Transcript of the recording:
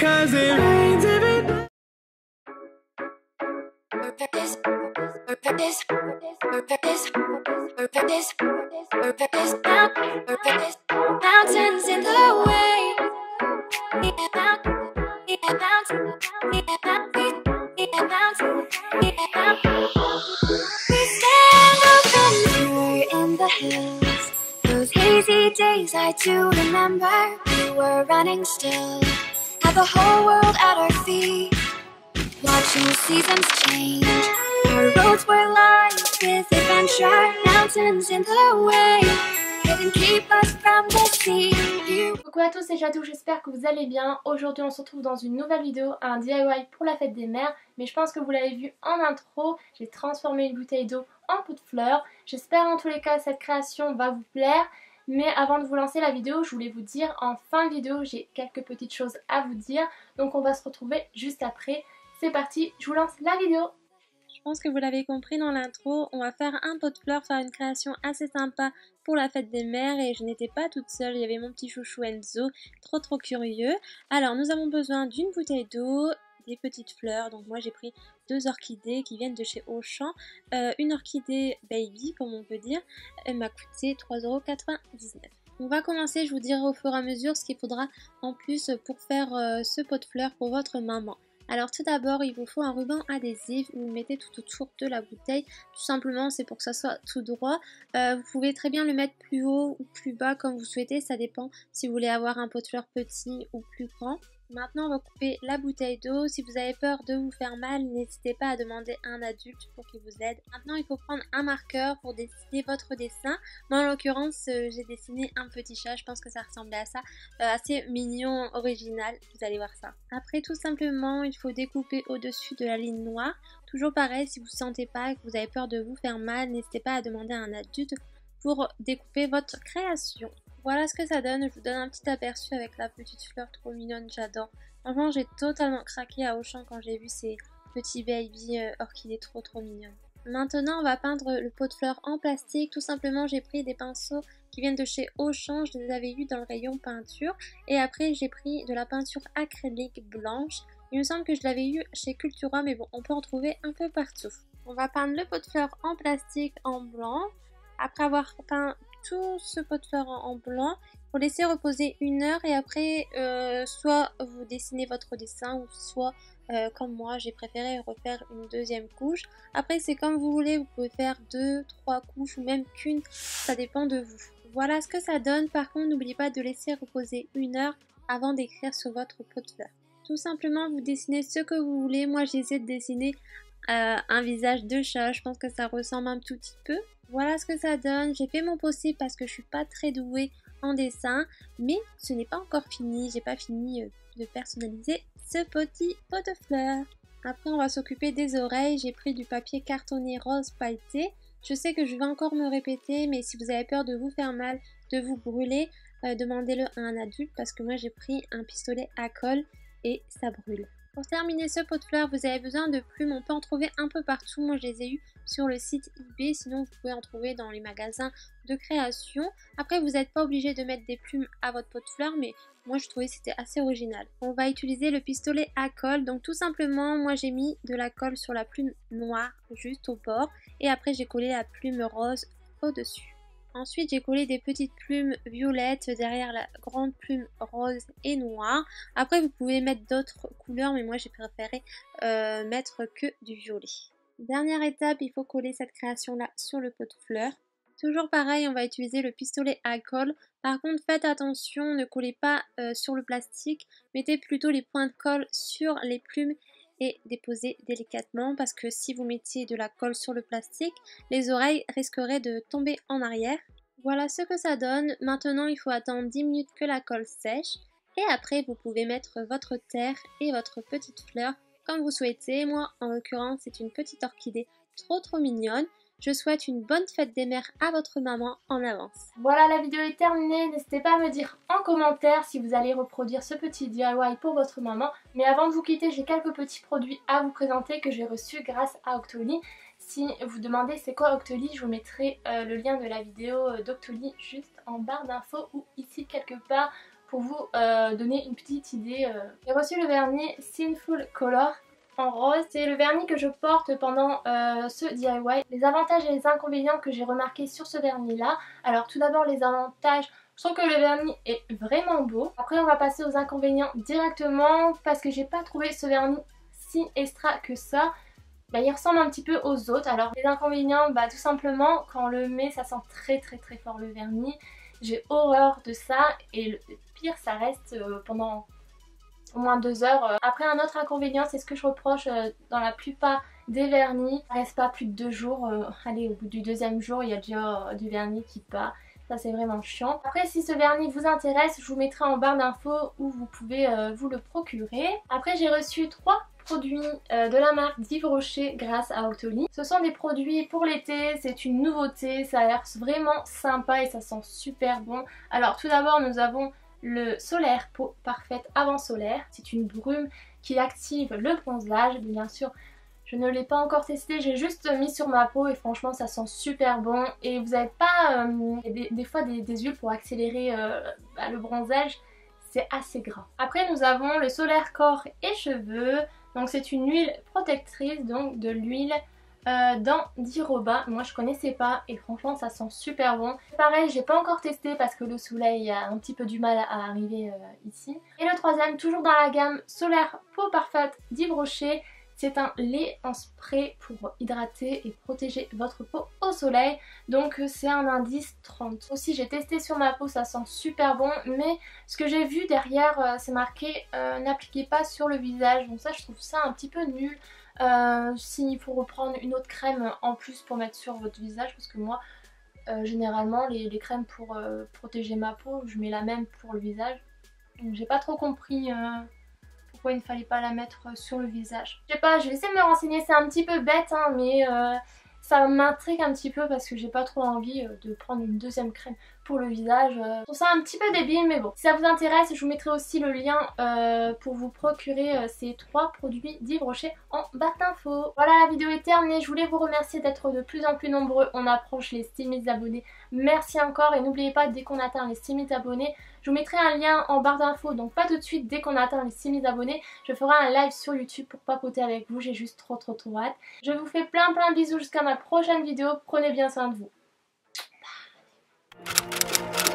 Cause it rains every day. Mountains in the way. We stand open here in the hills. Those hazy days I do remember. We were running still, had the whole world at our feet, watching seasons change. Our roads were lined with adventure. Mountains in the way couldn't keep us from the sea. Coucou à tous et Jadou, j'espère que vous allez bien. Aujourd'hui on se retrouve dans une nouvelle vidéo, un DIY pour la fête des mères. Mais je pense que vous l'avez vu en intro, j'ai transformé une bouteille d'eau en pot de fleurs. J'espère en tous les cas que cette création va vous plaire. Mais avant de vous lancer la vidéo, je voulais vous dire en fin de vidéo, j'ai quelques petites choses à vous dire. Donc on va se retrouver juste après. C'est parti, je vous lance la vidéo. Je pense que vous l'avez compris dans l'intro, on va faire un pot de fleurs, faire une création assez sympa pour la fête des mères et je n'étais pas toute seule, il y avait mon petit chouchou Enzo, trop curieux. Alors nous avons besoin d'une bouteille d'eau, des petites fleurs, donc moi j'ai pris 2 orchidées qui viennent de chez Auchan, une orchidée baby comme on peut dire, elle m'a coûté 3,99 €. On va commencer, je vous dirai au fur et à mesure ce qu'il faudra en plus pour faire ce pot de fleurs pour votre maman. Alors tout d'abord, il vous faut un ruban adhésif, vous le mettez tout autour de la bouteille, tout simplement c'est pour que ça soit tout droit. Vous pouvez très bien le mettre plus haut ou plus bas comme vous souhaitez, ça dépend si vous voulez avoir un pot de fleurs petit ou plus grand. Maintenant on va couper la bouteille d'eau, si vous avez peur de vous faire mal, n'hésitez pas à demander à un adulte pour qu'il vous aide. Maintenant il faut prendre un marqueur pour dessiner votre dessin. Moi en l'occurrence j'ai dessiné un petit chat, je pense que ça ressemblait à ça, assez mignon, original, vous allez voir ça. Après tout simplement il faut découper au-dessus de la ligne noire. Toujours pareil, si vous ne sentez pas que vous avez peur de vous faire mal, n'hésitez pas à demander à un adulte pour découper votre création. Voilà ce que ça donne, je vous donne un petit aperçu avec la petite fleur trop mignonne, j'adore. Franchement j'ai totalement craqué à Auchan quand j'ai vu ces petits baby orchidées trop mignonnes. Maintenant on va peindre le pot de fleurs en plastique, tout simplement j'ai pris des pinceaux qui viennent de chez Auchan, je les avais eus dans le rayon peinture. Et après j'ai pris de la peinture acrylique blanche, il me semble que je l'avais eu chez Cultura mais bon on peut en trouver un peu partout. On va peindre le pot de fleurs en plastique en blanc, après avoir peint tout ce pot de fleurs en blanc, vous laissez reposer 1 heure et après soit vous dessinez votre dessin ou soit comme moi j'ai préféré refaire une deuxième couche. Après c'est comme vous voulez, vous pouvez faire 2, 3 couches ou même qu'une, ça dépend de vous. Voilà ce que ça donne, par contre n'oubliez pas de laisser reposer 1 heure avant d'écrire sur votre pot de fleurs. Tout simplement vous dessinez ce que vous voulez, moi j'essaie de dessiner un visage de chat, je pense que ça ressemble un tout petit peu. Voilà ce que ça donne, j'ai fait mon possible parce que je suis pas très douée en dessin, mais ce n'est pas encore fini, j'ai pas fini de personnaliser ce petit pot de fleurs. Après on va s'occuper des oreilles, j'ai pris du papier cartonné rose pailleté. Je sais que je vais encore me répéter, mais si vous avez peur de vous faire mal, de vous brûler, demandez-le à un adulte parce que moi j'ai pris un pistolet à colle et ça brûle. Pour terminer ce pot de fleurs, vous avez besoin de plumes, on peut en trouver un peu partout, moi je les ai eues sur le site eBay, sinon vous pouvez en trouver dans les magasins de création. Après vous n'êtes pas obligé de mettre des plumes à votre pot de fleurs, mais moi je trouvais que c'était assez original. On va utiliser le pistolet à colle, donc tout simplement moi j'ai mis de la colle sur la plume noire juste au bord et après j'ai collé la plume rose au-dessus. Ensuite j'ai collé des petites plumes violettes derrière la grande plume rose et noire. Après vous pouvez mettre d'autres couleurs mais moi j'ai préféré mettre que du violet. Dernière étape, il faut coller cette création là sur le pot de fleurs. Toujours pareil, on va utiliser le pistolet à colle. Par contre faites attention, ne collez pas sur le plastique, mettez plutôt les points de colle sur les plumes et déposez délicatement parce que si vous mettiez de la colle sur le plastique, les oreilles risqueraient de tomber en arrière. Voilà ce que ça donne. Maintenant il faut attendre 10 minutes que la colle sèche et après vous pouvez mettre votre terre et votre petite fleur comme vous souhaitez. Moi en l'occurrence c'est une petite orchidée trop mignonne. Je souhaite une bonne fête des mères à votre maman en avance. Voilà, la vidéo est terminée. N'hésitez pas à me dire en commentaire si vous allez reproduire ce petit DIY pour votre maman. Mais avant de vous quitter, j'ai quelques petits produits à vous présenter que j'ai reçus grâce à Octoly. Si vous demandez c'est quoi Octoly, je vous mettrai le lien de la vidéo d'Octoly juste en barre d'infos ou ici quelque part pour vous donner une petite idée. J'ai reçu le vernis Sinful Color en rose. C'est le vernis que je porte pendant ce DIY. Les avantages et les inconvénients que j'ai remarqués sur ce vernis là. Alors tout d'abord les avantages. Je trouve que le vernis est vraiment beau. Après on va passer aux inconvénients directement parce que j'ai pas trouvé ce vernis si extra que ça. Bah, il ressemble un petit peu aux autres. Alors les inconvénients, tout simplement quand on le met ça sent très fort le vernis. J'ai horreur de ça et le pire ça reste pendant au moins 2 heures. Après un autre inconvénient, c'est ce que je reproche dans la plupart des vernis. Ça reste pas plus de 2 jours. Allez, au bout du 2e jour, il y a déjà du vernis qui part. Ça c'est vraiment chiant. Après si ce vernis vous intéresse, je vous mettrai en barre d'infos où vous pouvez vous le procurer. Après j'ai reçu 3 produits de la marque d'Yves Rocher grâce à Octoly. Ce sont des produits pour l'été, c'est une nouveauté, ça a l'air vraiment sympa et ça sent super bon. Alors tout d'abord nous avons le solaire peau parfaite avant solaire. C'est une brume qui active le bronzage. Bien sûr, je ne l'ai pas encore testé, j'ai juste mis sur ma peau et franchement ça sent super bon. Et vous n'avez pas des fois des huiles pour accélérer le bronzage, c'est assez gras. Après nous avons le solaire corps et cheveux. Donc c'est une huile protectrice, donc de l'huile d'Iroba. Moi je connaissais pas et franchement ça sent super bon. Pareil, j'ai pas encore testé parce que le soleil a un petit peu du mal à arriver ici. Et le troisième, toujours dans la gamme solaire peau parfaite d'Yves Rocher. C'est un lait en spray pour hydrater et protéger votre peau au soleil. Donc c'est un indice 30. Aussi j'ai testé sur ma peau, ça sent super bon. Mais ce que j'ai vu derrière, c'est marqué n'appliquez pas sur le visage. Donc ça je trouve ça un petit peu nul. S'il faut reprendre une autre crème en plus pour mettre sur votre visage. Parce que moi généralement les crèmes pour protéger ma peau, je mets la même pour le visage. Donc j'ai pas trop compris... pourquoi il ne fallait pas la mettre sur le visage. Je sais pas, je vais essayer de me renseigner, c'est un petit peu bête hein, mais ça m'intrigue un petit peu parce que j'ai pas trop envie de prendre une 2e crème pour le visage. Je trouve ça un petit peu débile mais bon. Si ça vous intéresse, je vous mettrai aussi le lien pour vous procurer ces 3 produits d'Yves Rocher en barre d'infos. Voilà, la vidéo est terminée, je voulais vous remercier d'être de plus en plus nombreux. On approche les 6000 abonnés. Merci encore et n'oubliez pas, dès qu'on atteint les 6000 abonnés, je vous mettrai un lien en barre d'infos, donc pas tout de suite, dès qu'on atteint les 6000 abonnés, je ferai un live sur YouTube pour papoter avec vous, j'ai juste trop hâte. Je vous fais plein de bisous jusqu'à ma prochaine vidéo, prenez bien soin de vous. Bye.